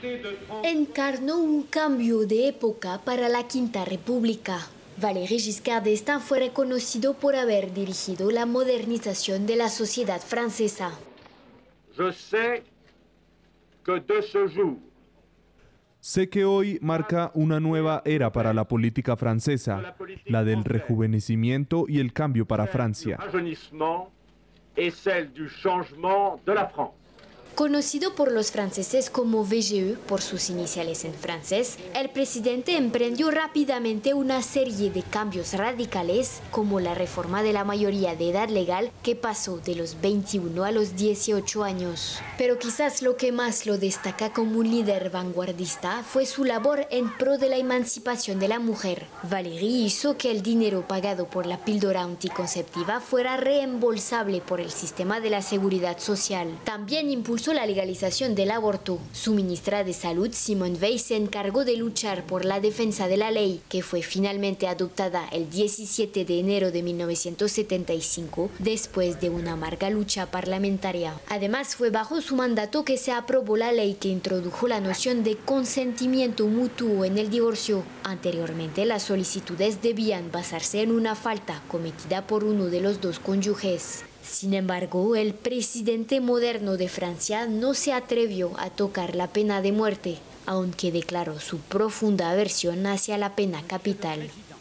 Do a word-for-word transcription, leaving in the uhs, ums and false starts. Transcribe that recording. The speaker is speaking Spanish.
Encarnó un cambio de época para la Quinta República. Valéry Giscard d'Estaing fue reconocido por haber dirigido la modernización de la sociedad francesa. Je sais que de ce jour, Sé que hoy marca una nueva era para la política francesa, la del rejuvenecimiento y el cambio para Francia. rajeunissement et celle du changement de la France. Conocido por los franceses como V G E por sus iniciales en francés, el presidente emprendió rápidamente una serie de cambios radicales, como la reforma de la mayoría de edad legal, que pasó de los veintiuno a los dieciocho años. Pero quizás lo que más lo destaca como un líder vanguardista fue su labor en pro de la emancipación de la mujer. Valéry hizo que el dinero pagado por la píldora anticonceptiva fuera reembolsable por el sistema de la seguridad social. También impulsó la legalización del aborto. Su ministra de Salud, Simone Veil, se encargó de luchar por la defensa de la ley, que fue finalmente adoptada el diecisiete de enero de mil novecientos setenta y cinco, después de una amarga lucha parlamentaria. Además, fue bajo su mandato que se aprobó la ley que introdujo la noción de consentimiento mutuo en el divorcio. Anteriormente, las solicitudes debían basarse en una falta cometida por uno de los dos cónyuges. Sin embargo, el presidente moderno de Francia no se atrevió a tocar la pena de muerte, aunque declaró su profunda aversión hacia la pena capital.